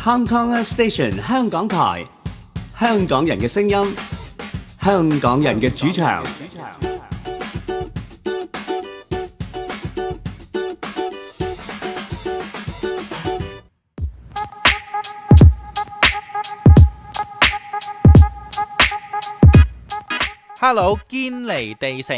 Hong Kong Station 香港台，香港人嘅聲音，香港人嘅主場。 Hello， 堅尼地城。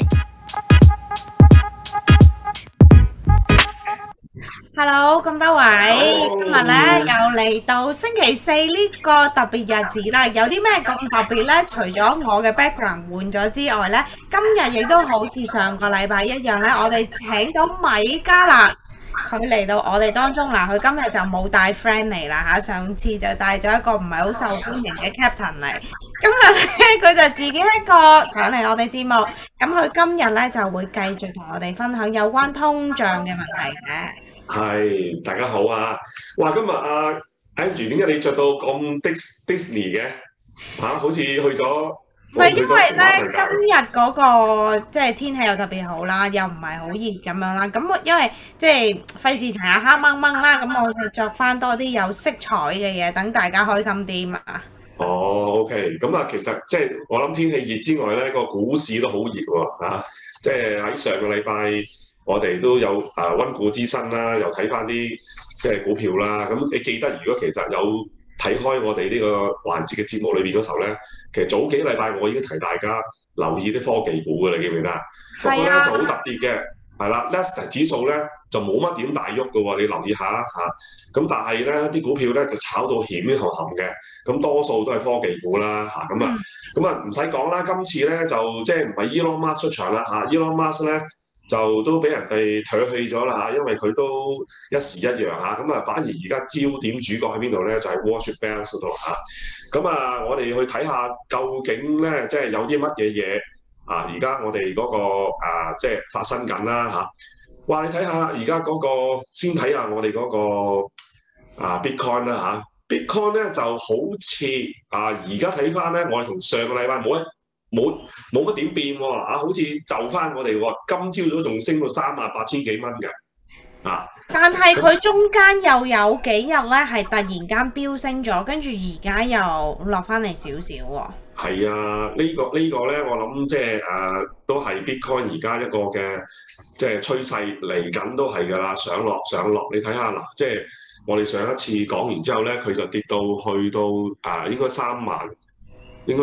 Hello， 咁多位，今日咧又嚟到星期四呢個特別日子啦。有啲咩咁特別呢？除咗我嘅 background 換咗之外呢，今日亦都好似上個禮拜一樣呢，我哋請到米迦勒，佢嚟到我哋當中啦。佢今日就冇帶 friend 嚟啦嚇，上次就帶咗一個唔係好受歡迎嘅 captain 嚟。今日咧佢就自己一個上嚟我哋節目，咁佢今日咧就會繼續同我哋分享有關通脹嘅問題嘅。 係，大家好啊！哇，今日Andrew 點解你着到咁 Disney 嘅？好似去咗唔係因為咧今日嗰個即係天氣又特別好啦，又唔係好熱咁樣啦。咁因為即係費事成日黑掹掹啦，咁我就着翻多啲有色彩嘅嘢，等大家開心啲嘛。 哦，OK，咁啊，其實即係我諗天氣熱之外咧，個股市都好熱喎，即係喺上個禮拜。我哋都有溫故知新啦，又睇翻啲即係股票啦。咁你記得，如果其實有睇開我哋呢個環節嘅節目裏邊嗰時候咧，其實早幾禮拜我已經提大家留意啲科技股嘅，你記唔記得？不過咧就好特別嘅，係啦 ，Nasdaq 指數咧就冇乜點大喐嘅喎，你留意下嚇。咁但係咧啲股票咧就炒到險含含嘅，咁多數都係科技股啦嚇。咁啊唔使講啦，今次咧就即係唔係 Elon Musk 出場啦嚇 ，Elon Musk 咧。就都俾人哋唾棄咗啦嚇，因為佢都一時一樣嚇，咁啊反而而家焦點主角喺邊度咧？就係 Wall Street Bets 嗰度嚇。咁啊，我哋去睇下究竟咧，即係有啲乜嘢嘢啊？而家我哋嗰個即係發生緊啦嚇。哇！你睇下而家嗰個，先睇下我哋嗰個Bitcoin 啦嚇。Bitcoin 咧就好似而家睇翻咧，我哋同上個禮拜冇乜點變喎，好似就翻我哋喎，今朝早仲升到38,000幾蚊嘅， 但係佢中間又有幾日咧係突然間飆升咗，跟住而家又落翻嚟少少喎。 係啊，呢個咧，我諗即係都係 Bitcoin 而家一個嘅即係趨勢嚟緊都係㗎啦，上落。你睇下嗱，即係我哋上一次講完之後咧，佢就跌到去到應該31000。應該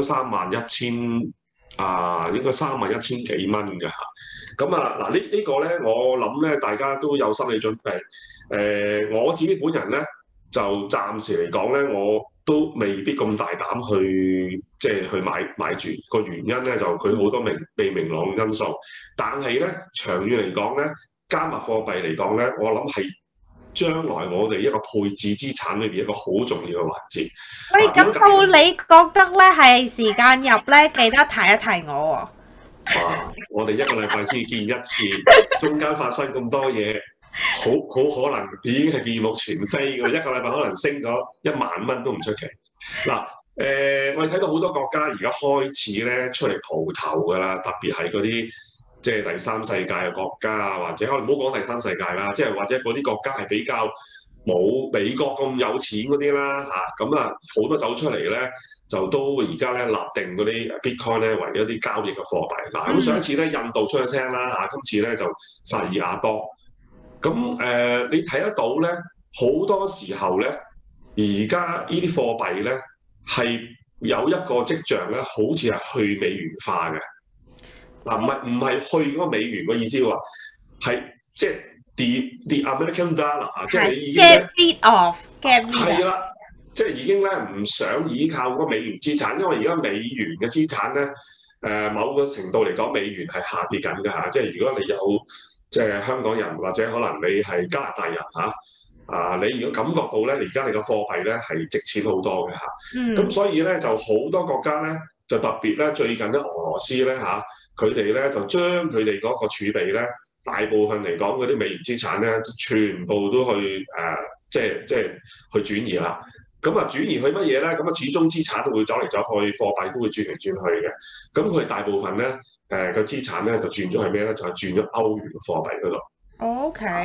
31000應該31000幾蚊嘅嚇。咁嗱呢個咧，我諗咧大家都有心理準備。我自己本人咧就暫時嚟講咧，我都未必咁大膽去即係去買住。個原因咧就佢好多未明朗因素。但係咧長遠嚟講咧，加密貨幣嚟講咧，我諗係將來我哋一個配置資產裏邊一個好重要嘅環節。 喂，咁到你覺得咧係時間入咧，記得提一提我喎。 哇！我哋一個禮拜先見一次，中間發生咁多嘢，好可能已經係面目全非嘅。一個禮拜可能升咗10000蚊都唔出奇。嗱，我哋睇到好多國家而家開始咧出嚟蒲頭㗎啦，特別係嗰啲即係第三世界嘅國家啊，或者我哋唔好講第三世界啦，即係或者嗰啲國家係比較冇美國咁有錢嗰啲啦嚇，咁好多走出嚟咧，就都而家咧立定嗰啲 Bitcoin 咧為一啲交易嘅貨幣。嗱，咁上一次咧印度出咗聲啦嚇，今次咧就薩爾瓦多。咁你睇得到咧，好多時候咧，而家呢啲貨幣咧係有一個跡象咧，好似係去美元化嘅。嗱，唔係去嗰個美元嘅意思喎，係即係 the American dollar 即係你已經 get rid of 係啦，即係已經咧唔想依靠嗰個美元資產，因為而家美元嘅資產咧，某個程度嚟講，美元係下跌緊嘅嚇。即係如果你有即係香港人或者可能你係加拿大人你如果感覺到咧，而家你個貨幣咧係值錢好多嘅嚇。咁所以咧就好多國家咧就特別咧最近咧俄羅斯咧佢哋咧就將佢哋嗰個儲備咧，大部分嚟講嗰啲美元資產咧，全部都去即係去轉移啦。咁轉移去乜嘢咧？咁始終資產都會走嚟走去，貨幣都會轉嚟轉去嘅。咁佢哋大部分咧個資產咧就轉咗去咩咧？就係轉咗歐元貨幣嗰度。 OK。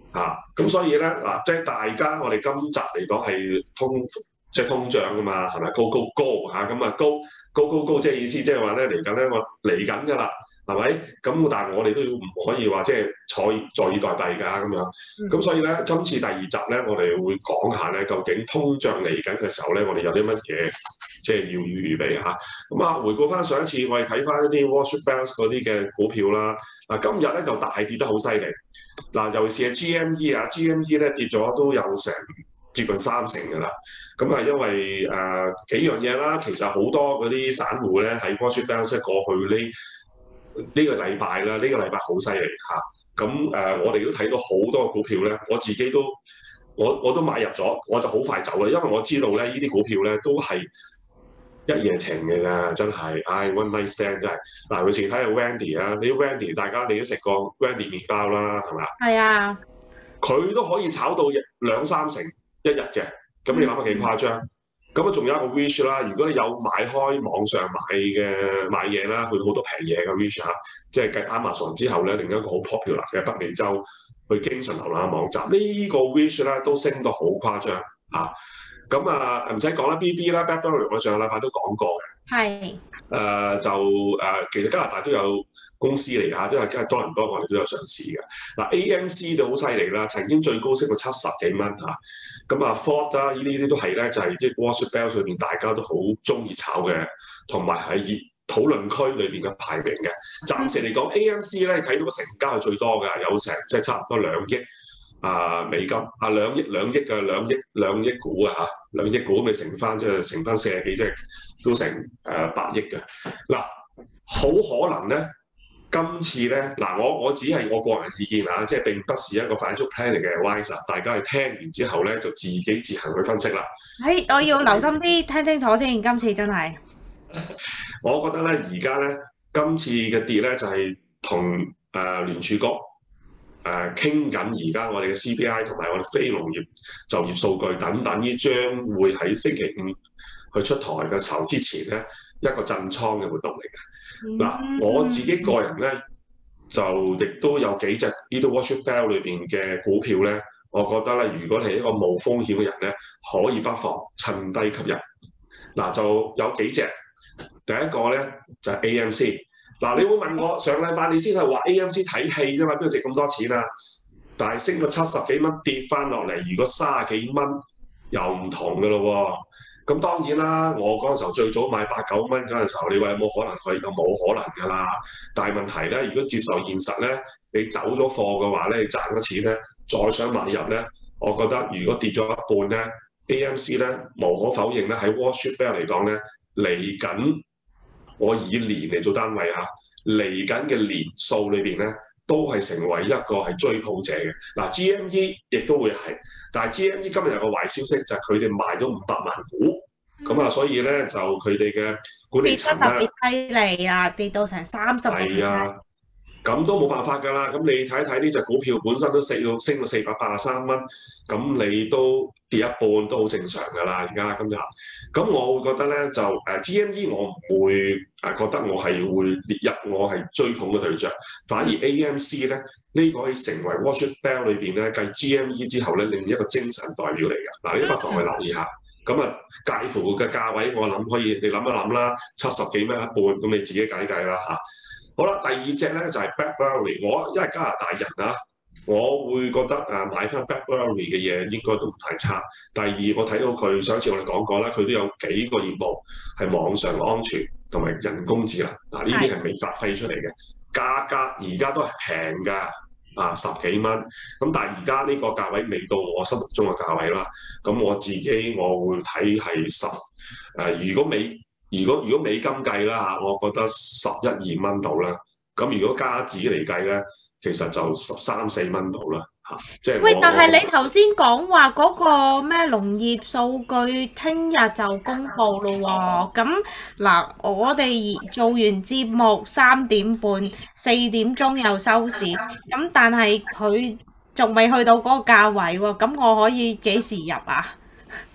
咁所以咧嗱，即係大家我哋今集嚟講係通脹噶嘛，係咪高咁啊高，即係意思即係話咧嚟緊咧我嚟緊㗎啦，係咪？咁但係我哋都要唔可以話即係坐以待斃㗎咁樣。咁所以咧今次第2集咧，我哋會講下咧究竟通脹嚟緊嘅時候咧，我哋有啲乜嘢即係要預備嚇。咁啊，回顧翻上一次我哋睇翻一啲 Wall Street Bells 嗰啲嘅股票啦。嗱，今日咧就大跌得好犀利。嗱，尤其是係 GME 咧跌咗都有成接近30%㗎啦。咁啊，因為幾樣嘢啦，其實好多嗰啲散戶咧喺 Wall Street Bells 過去呢個禮拜啦，呢個禮拜好犀利嚇。咁我哋都睇到好多股票咧，我自己都我都買入咗，我就好快走啦，因為我知道咧呢啲股票咧都係一夜情嘅啦，真係，one night stand 真係。嗱，有時睇下 Wendy 啊，你 Wendy 大家你都食過 Wendy 麵包啦，係咪啊？ 係啊， 佢都可以炒到2-3成一日嘅，咁你諗下幾誇張？咁啊，仲有一個 Wish 啦，如果你有買開網上買嘢啦，去到好多平嘢嘅 Wish 嚇，即係繼 Amazon 之後咧，另一個好 popular 嘅北美洲去經常瀏覽嘅網站，呢個 Wish 咧都升到好誇張嚇。咁唔使講啦 ，BB 啦 ，BlackBerry 我上個禮拜都講過嘅。係。其實加拿大都有公司嚟㗎，都係多倫多我哋都有上市嘅。嗱 ，AMC 就好犀利啦，曾經最高升到70幾蚊嚇。咁Ford 啊，呢啲都係咧，就係即係 Wall Street Bells 裏邊大家都好中意炒嘅，同埋喺討論區裏邊嘅排名嘅。暫時嚟講 ，AMC 咧睇到個成交係最多㗎，有成即係差唔多2億。美金2億股啊嚇，2億股咪乘翻40幾，即係都成8億嘅。嗱，好可能咧，今次咧嗱，我只係我個人意見啊，即係並不是一個 financial planning 嘅 advice， 大家係聽完之後咧就自行去分析啦。 我要留心啲聽清楚先，今次真係。 我覺得咧，而家咧今次嘅跌咧就係同聯儲局。傾緊而家我哋嘅 CPI 同埋我哋非農業就業數據等等，呢將會喺星期5去出台嘅時候之前咧，一個震倉嘅活動嚟嘅。嗱，我自己個人咧就亦都有幾隻呢啲 Wall Street Bells 裏邊嘅股票咧，我覺得咧，如果你係一個冇風險嘅人咧，可以不妨趁低吸入。嗱，就有幾隻，第一個咧就係 AMC。嗱，你會問我上禮拜你先係話 AMC 睇戲啫嘛，邊度值咁多錢啊？但係升到70幾蚊跌翻落嚟，如果30幾蚊又唔同嘅咯喎。咁當然啦，我嗰陣時候最早買8-9蚊嗰陣時候，你話有冇可能去？就冇可能㗎啦。但係問題咧，如果接受現實咧，你走咗貨嘅話咧，你賺咗錢咧，再想買入咧，我覺得如果跌咗一半咧 ，AMC 咧無可否認咧喺 Wall Street Bells 嚟講咧嚟緊。我以年嚟做單位嚇，嚟緊嘅年數裏邊咧，都係成為一個係追捧者嘅。嗱 ，GME 亦都會係，但係 GME 今日有個壞消息就係佢哋賣咗500萬股，咁所以咧就佢哋嘅管理層咧跌得特別犀利啊，跌到成30%。係啊， 咁都冇辦法㗎啦。咁你睇睇呢隻股票本身都升到483蚊，咁你都跌一半都好正常㗎啦。而家今日，咁我會覺得咧就GME 我唔會覺得我係會列入我係追捧嘅對象，反而 AMC 咧呢個可以成為 Wall Street Bells 裏邊咧繼 GME 之後咧另一個精神代表嚟㗎。嗱，你不妨去留意下。咁介乎嘅價位我諗可以你諗一諗啦，70幾蚊一半，咁你自己計計啦嚇。好啦，第二隻咧就係 BlackBerry， 我因為加拿大人啊，我會覺得買翻 BlackBerry 嘅嘢應該都唔太差。第二，我睇到佢上一次我哋講過啦，佢都有幾個業務係網上安全同埋人工智能，嗱呢啲係未發揮出嚟嘅，價格而家都係平㗎，10幾蚊。咁但係而家呢個價位未到我心目中嘅價位啦。咁我自己我會睇係如果美金計啦嚇，我覺得11-12蚊到啦。咁如果加紙嚟計咧，其實就13-14蚊到啦嚇。即係但係你頭先講話嗰個咩農業數據聽日就公佈咯喎。咁嗱，我哋做完節目3點半、4點鐘又收市，咁但係佢仲未去到嗰個價位喎。咁我可以幾時入啊？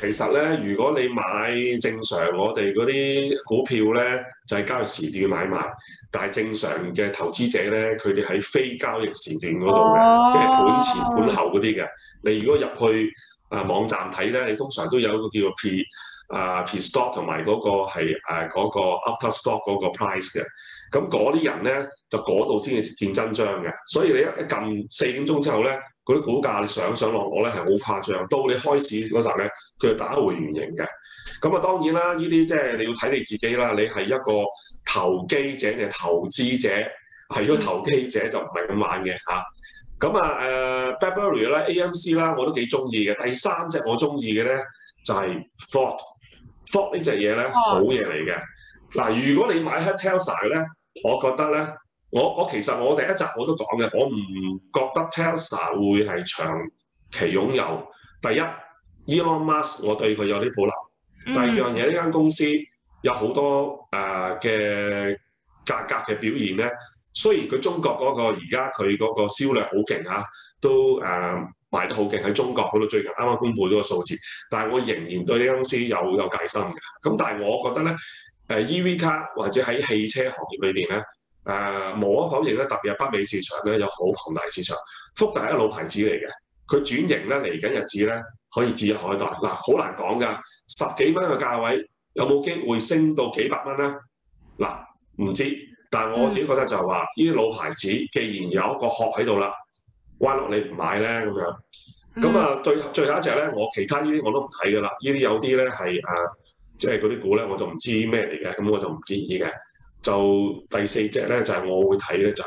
其實咧，如果你買正常我哋嗰啲股票咧，就係交易時段買賣。但係正常嘅投資者咧，佢哋喺非交易時段嗰度嘅，即係盤前盤後嗰啲嘅。你如果入去網站睇咧，你通常都有一個叫做 P stock 同埋嗰個係嗰個 after stock 嗰個 price 嘅。咁嗰啲人咧就嗰度先至見真章嘅。所以你一撳4點鐘之後咧，嗰啲股價你上落咧係好誇張。到你開市嗰時候咧，佢就打回原形嘅。咁當然啦，呢啲即係你要睇你自己啦。你係一個投機者定係投資者？係如果投機者就唔係咁玩嘅嚇。咁BlackBerry 啦、AMC 啦，我都幾中意嘅。第三隻我中意嘅咧就係 Ford 呢隻嘢咧，好嘢嚟嘅。嗱，如果你買 Tesla 咧，我覺得咧，我其實我第一集我都講嘅，我唔覺得 Tesla 會係長期擁有。第一 ，Elon Musk 我對佢有啲保留。第二樣嘢，呢間公司有好多嘅價格嘅表現咧。雖然佢中國嗰個而家佢嗰個銷量好勁嚇，都賣得好勁喺中國嗰度，最近啱啱公布咗個數字，但係我仍然對呢間公司有戒心嘅。咁但係我覺得咧，EV 卡或者喺汽車行業裏邊咧，無可否認咧，特別係北美市場咧有好龐大市場。福特係一個老牌子嚟嘅，佢轉型咧嚟緊日子咧可以指日可待。嗱，好難講㗎，10幾蚊嘅價位有冇機會升到幾百蚊咧？嗱，唔知。但係我自己覺得就係話，呢啲老牌子既然有一個殼喺度啦，彎落你唔買咧咁樣。咁最後一隻咧，我其他呢啲我都唔睇㗎啦。呢啲有啲咧係即係嗰啲股咧，我就唔知咩嚟嘅，咁我就唔建議嘅。就第4隻咧，就係我會睇咧，就係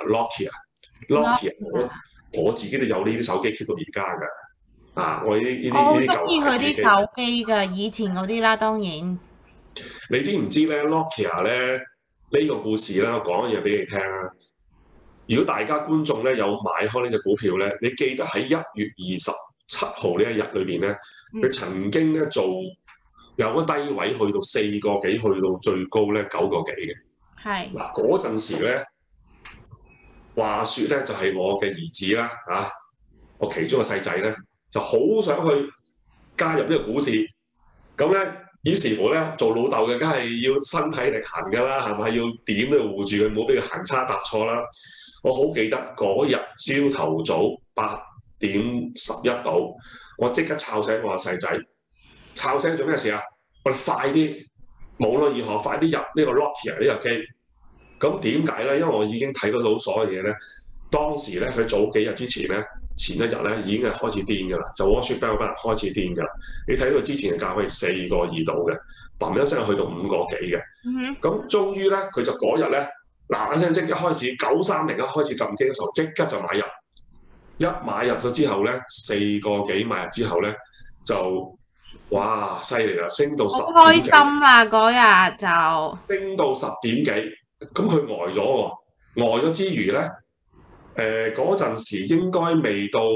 Nokia。我自己都有呢啲手機 keep 到而家㗎。我呢啲舊牌子。我中意佢啲手機㗎，以前嗰啲啦，當然。 你知唔知咧 Nokia 咧？呢個故事咧，我講嘢俾你聽啦。如果大家觀眾咧有買開呢隻股票咧，你記得喺1月27號呢一日裏邊咧，佢曾經咧做有個低位去到4個幾，去到最高咧9個幾嘅。係嗱，嗰陣時咧，話説咧就係我嘅兒子啦我其中個細仔咧就好想去加入呢個股市，咁咧。於是乎咧，做老豆嘅梗係要身體力行㗎啦，係咪？要點都要護住佢，唔好俾佢行差踏錯啦。我好記得嗰日朝頭早8點11度，我即刻吵醒我個細仔，吵醒做咩事啊？我哋快啲，無論如何快啲入呢個 Nokia 呢個機。咁點解咧？因為我已經睇得到所有嘢咧。當時咧，佢早幾日之前咧，前一日咧已經係開始癲㗎啦，就 Wall Street Bell 嗰班人開始癲㗎啦。你睇到之前嘅價位係4個2度嘅，砰一聲去到5個幾嘅。咁終於咧，佢就嗰日咧嗱嗱聲即刻開始930一開始撳機嘅時候，即刻就買入。一買入咗之後咧，4個幾買入之後咧，就哇犀利啦，升到10點幾。開心啦嗰日就升到10點幾，咁佢呆咗喎，呆咗之餘咧。嗰陣時應該未到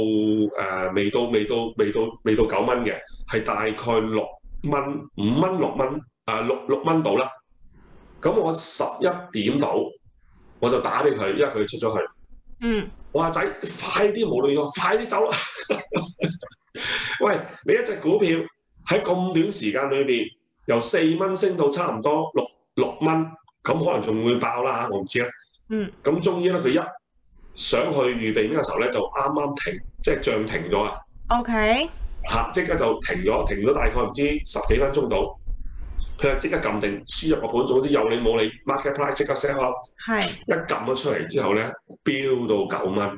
9蚊嘅，係大概6蚊、5蚊、6蚊6蚊到啦。咁我11點到，我就打俾佢，因為佢出咗去。我話仔，快啲無論如何，快啲走啦！喂，你一隻股票喺咁短時間裏邊，由4蚊升到差唔多6蚊，咁可能仲會爆啦我唔知啦。咁終於咧，佢一上去預備呢個時候咧，就啱啱停，即係漲停咗啊。 OK。 即刻就停咗大概唔知10幾分鐘到，佢就即刻撳定輸入個盤，總之有理冇理 ，market price 即刻 sell up。係。一撳咗出嚟之後咧，飆到9蚊。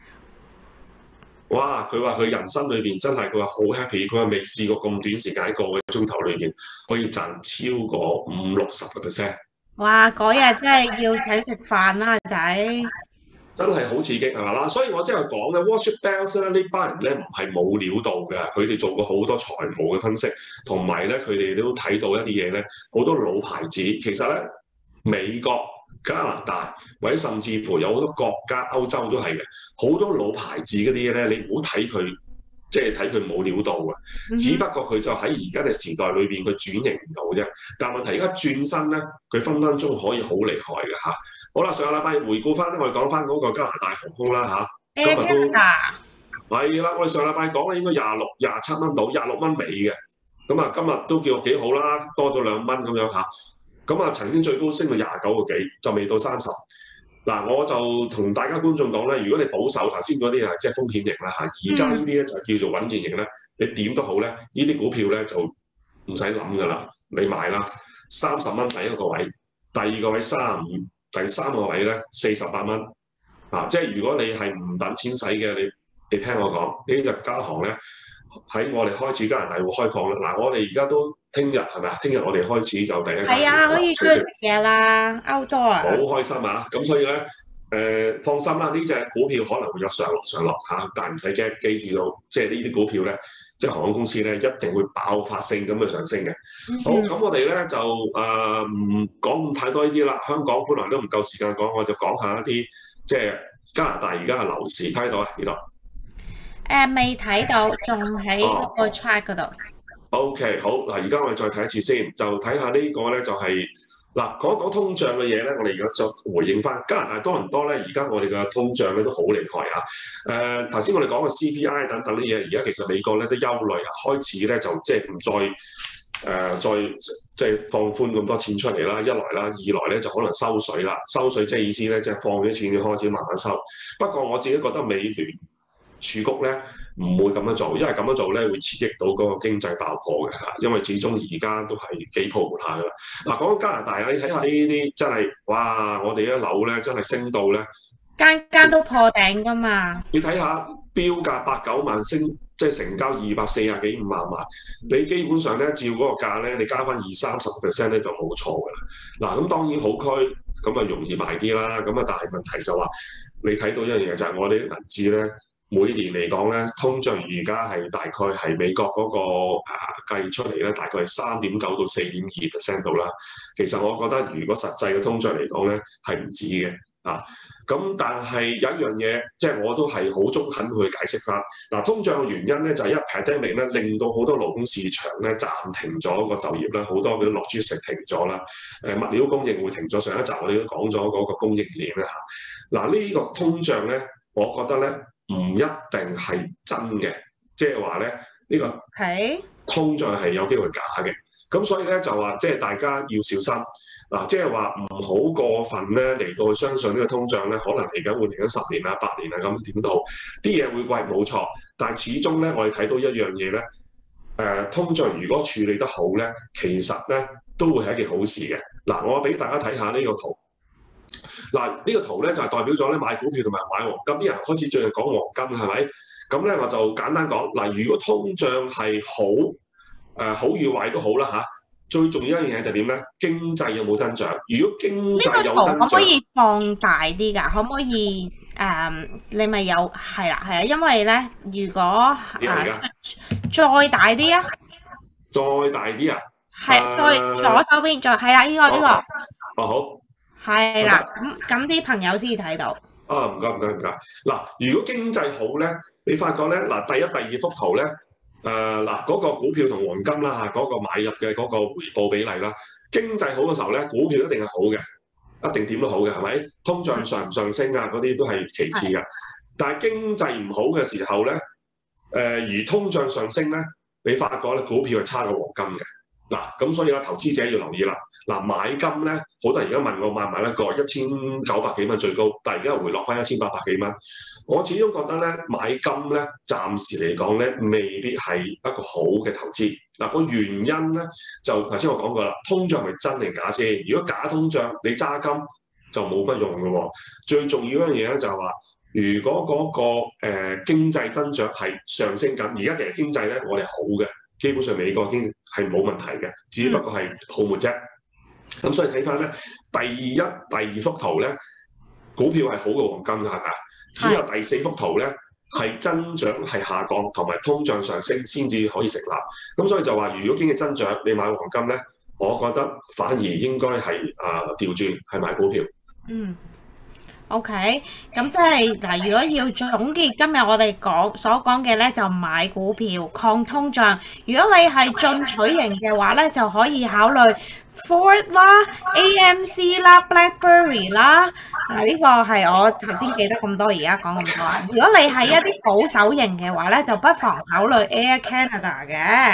哇！佢話佢人生裏邊真係佢話好 happy，佢話未試過咁短時間1個鐘頭裏邊可以賺超過50-60%。 哇！嗰日真係要請食飯啦，仔。 真係好刺激係嘛啦，所以我即係講咧 Wall Street Bell 咧呢班人咧唔係冇料到嘅，佢哋做過好多財務嘅分析，同埋咧佢哋都睇到一啲嘢咧，好多老牌子其實咧美國、加拿大或者甚至乎有好多國家歐洲都係嘅，好多老牌子嗰啲嘢咧，你唔好睇佢即係睇佢冇料到嘅，只不過佢就喺而家嘅時代裏邊佢轉型唔到啫。但係問題而家轉身咧，佢分分鐘可以好厲害嘅嚇。好啦，上個禮拜回顧翻咧，我哋講翻嗰個加拿大航空啦今日都係啦，我哋上個禮拜講咧應該26、27蚊到，26蚊尾嘅。 咁啊今日都叫幾好啦，多咗2蚊咁樣嚇。咁啊曾經最高升到29個幾，就未到30。嗱，我就同大家觀眾講咧，如果你保守頭先嗰啲啊，即係風險型啦嚇，而家呢啲咧就叫做穩健型咧，你點都好咧，呢啲股票咧就唔使諗噶啦，你買啦，30蚊第一個位，第二個位35，第三個位咧48蚊。啊，即係如果你係唔等錢使嘅，你聽我講，呢隻加行咧喺我哋開始加拿大會開放啦。嗱，我哋而家都聽日係咪啊？聽日我哋開始就第一間。 係啊，可以出去食嘢啦，outdoor 啊。 好開心啊！咁所以咧，放心啦，呢隻股票可能會有上落嚇，但係唔使驚，記住到即係呢啲股票咧，即係航空公司咧一定會爆發性咁去上升嘅。好，咁我哋咧就唔講咁太多呢啲啦。香港本來都唔夠時間講，我就講下一啲即係加拿大而家嘅樓市，睇到啊呢度。 未睇到，仲喺嗰個 track 嗰度。 OK， 好嗱，而家我哋再睇一次先，就睇下呢個咧就係嗱講通脹嘅嘢咧，我哋而家就回應翻加拿大多倫多咧，而家我哋嘅通脹咧都好厲害啊！頭先我哋講嘅 CPI 等等啲嘢，而家其實美國咧都憂慮啊，開始咧就即係唔再即係放寬咁多錢出嚟啦，一來啦，二來咧就可能收水啦，收水即係意思咧即係放咗錢要開始慢慢收。不過我自己覺得美聯儲局咧唔會咁樣做，因為咁樣做咧會刺激到嗰個經濟爆破嘅嚇，因為始終而家都係幾泡沫下噶啦。嗱，講緊加拿大啊，你睇下呢啲真係哇，我哋啲樓咧真係升到咧， 間間都破頂噶嘛。 你睇下標價8-9萬升，即係成交240幾5萬萬，你基本上咧照嗰個價咧，你加翻20-30% 咧就冇錯噶啦。嗱，咁當然好區咁啊容易賣啲啦，咁啊但係問題就話你睇到一樣嘢就係我哋啲銀紙咧。每年嚟講咧，通脹而家係大概係美國嗰個計出嚟咧，大概係3.9到4.2% 度啦。其實我覺得如果實際嘅通脹嚟講咧，係唔止嘅啊。咁但係有一樣嘢，即係我都係好中肯去解釋翻。嗱，通脹嘅原因咧就係因為 pandemic 咧令到好多勞工市場咧暫停咗個就業啦，好多嗰啲 logistics 停咗啦。物料供應會停咗，上一集我哋都講咗嗰個供應鏈啦嚇。嗱，呢個通脹咧，我覺得咧。唔一定係真嘅，即係話咧呢個通脹係有機會假嘅，咁所以咧就話即係大家要小心嗱，即係話唔好過分咧嚟到去相信呢個通脹咧，可能嚟緊會嚟緊10年啊、8年啊咁點都好，啲嘢會貴冇錯，但係始終咧我哋睇到一樣嘢咧，通脹如果處理得好咧，其實咧都會係一件好事嘅。嗱，我俾大家睇下呢個圖。嗱，呢個圖咧就係代表咗咧買股票同埋買黃金，啲人開始最近講黃金係咪？咁咧我就簡單講嗱，如果通脹係好與壞都好啦嚇，最重要一樣嘢就點咧？經濟有冇增長？如果經濟有增長， 可唔可以放大啲㗎？可唔可以你咪有係啦，因為咧如果再大啲啊， 再大啲啊， 係再左手邊再係啦，呢個哦好。 係啦，咁啲朋友先睇到。 啊，唔該。嗱，如果經濟好咧，你發覺咧，嗱，第一、第二幅圖咧，嗱嗰個股票同黃金啦嚇，嗰個買入嘅嗰個回報比例啦，經濟好嘅時候咧，股票一定係好嘅，一定點都好嘅，係咪？通脹上唔上升啊，嗰啲都係其次嘅。但係經濟唔好嘅時候咧，而通脹上升咧，你發覺咧股票係差過黃金嘅。嗱，咁所以咧，投資者要留意啦。嗱，買金咧，好多人而家問我買唔買一個1900幾蚊最高，但係而家又回落翻1800幾蚊。我始終覺得咧，買金咧，暫時嚟講咧，未必係一個好嘅投資。嗱，個原因咧，就頭先我講過啦，通脹係咪真定假先？如果假通脹，你揸金就冇乜用嘅喎。最重要一樣嘢咧，就係話，如果嗰個經濟增長係上升緊，而家其實經濟咧，我哋係好嘅。基本上美國經濟係冇問題嘅，只不過係泡沫啫。咁所以睇翻咧，第二幅圖咧，股票係好過黃金㗎，係咪啊？只有第4幅圖咧係增長係下降，同埋通脹上升先至可以成立。咁所以就話，如果經濟增長，你買黃金咧，我覺得反而應該係調轉係買股票。 OK，咁即係嗱，如果要總結今日我哋所講嘅咧，就買股票抗通脹。如果你係進取型嘅話咧，就可以考慮 Ford 啦、AMC 啦、BlackBerry 啦。呢個係我頭先記得咁多，而家講咁多。如果你係一啲保守型嘅話咧，就不妨考慮 Air Canada 嘅。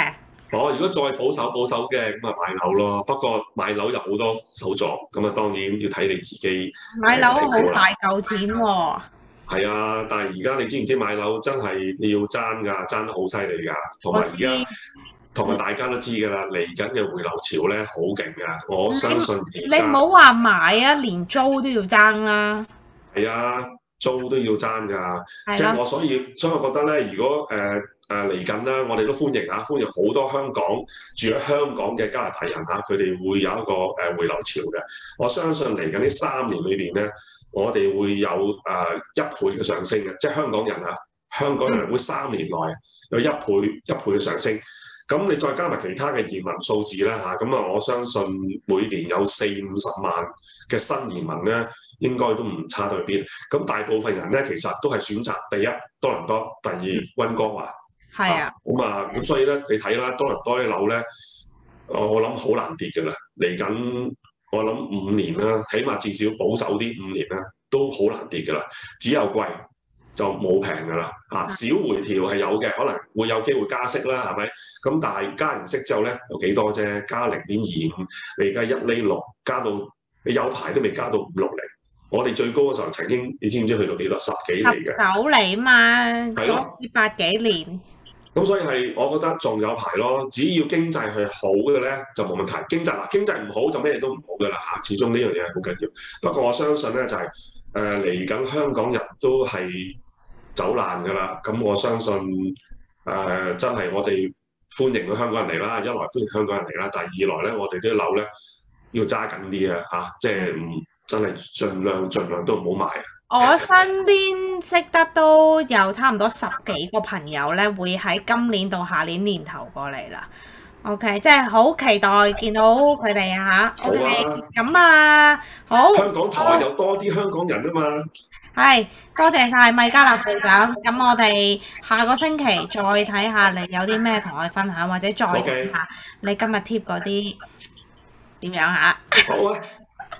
如果再保守嘅咁啊買樓咯。不過買樓有好多手續，咁啊當然要睇你自己。 買樓好大嚿錢喎。 係啊，但係而家你知唔知買樓真係你要爭㗎，爭得好犀利㗎。同埋而家，同埋大家都知㗎啦，嚟緊嘅回流潮咧好勁㗎。我相信你唔好話買啊，連租都要爭啦。 係啊，租都要爭㗎。即係所以我覺得咧，如果嚟緊啦，我哋都歡迎好多香港住喺香港嘅加拿大人佢哋會有一個回流潮嘅。我相信嚟緊呢3年裏邊咧，我哋會有1倍嘅上升嘅，即係香港人會3年內有1倍嘅上升。咁你再加埋其他嘅移民數字啦咁啊，我相信每年有40-50萬嘅新移民咧，應該都唔差到去邊。咁大部分人咧，其實都係選擇第一多倫多，第二溫哥華。 係啊。 咁所以咧，你睇啦，多倫多啲樓咧，我諗好難跌㗎啦。嚟緊我諗5年啦，起碼至少保守啲5年啦，都好難跌㗎啦。只有貴就冇平㗎啦。小回調係有嘅，可能會有機會加息啦，係咪？咁但係加完息之後咧，有幾多啫？加0.25，你而家1厘6，加到你有排都未加到5、6厘。我哋最高嘅時候曾經，你知唔知去到幾多？10幾厘嘅。 9厘嘛， 係咯 ，8幾年。 咁所以我覺得仲有排咯。只要經濟係好嘅咧，就冇問題。經濟唔好就咩嘢都唔好㗎啦始終呢樣嘢係好緊要。不過我相信咧就係嚟緊香港人都係走難㗎啦。咁我相信真係我哋歡迎到香港人嚟啦。一來歡迎香港人嚟啦，第二來咧我哋啲樓咧要揸緊啲即係真係盡量都唔好賣。 我身邊識得都有差唔多10幾個朋友咧，會喺今年到下年年頭過嚟啦。OK， 即係好期待見到佢哋OK， 咁好。 香港台有多啲香港人啊嘛。 係，多謝晒米迦勒隊長。咁我哋下個星期再睇下你有啲咩同我哋分享，或者再睇下你今日貼嗰啲點樣好啊。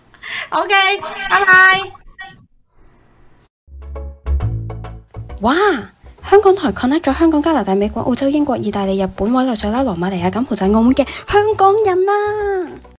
OK， 拜拜。 哇！香港台 connect 咗香港、加拿大、美國、澳洲、英國、意大利、日本、委內瑞拉、羅馬尼亞、柬埔寨、澳門嘅香港人啊！